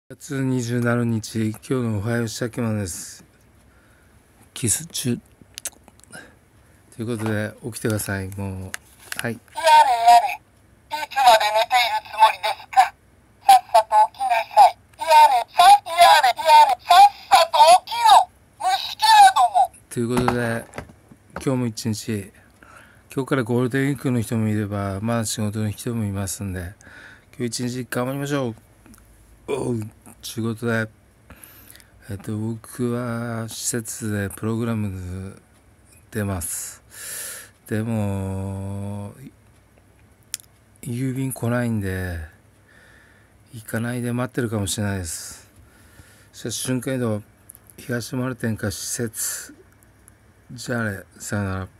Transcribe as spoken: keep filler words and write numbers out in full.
しがつにじゅうしちにち、今日のおはようしたけまです。キス中ということで起きてください。もうはい。 やれやれ、いつまで寝ているつもりですか。さっさと起きなさい。やれ、さ、やれ、やれ、さっさと起きろ、虫けらども。 ということで今日も一日、今日からゴールデンウィークの人もいればまだ仕事の人もいますんで、今日一日頑張りましょう。おう仕事でえっと僕は施設でプログラム出ます。でも郵便来ないんで行かないで待ってるかもしれないです。しかし瞬間移動東丸店か施設じゃあれさよなら。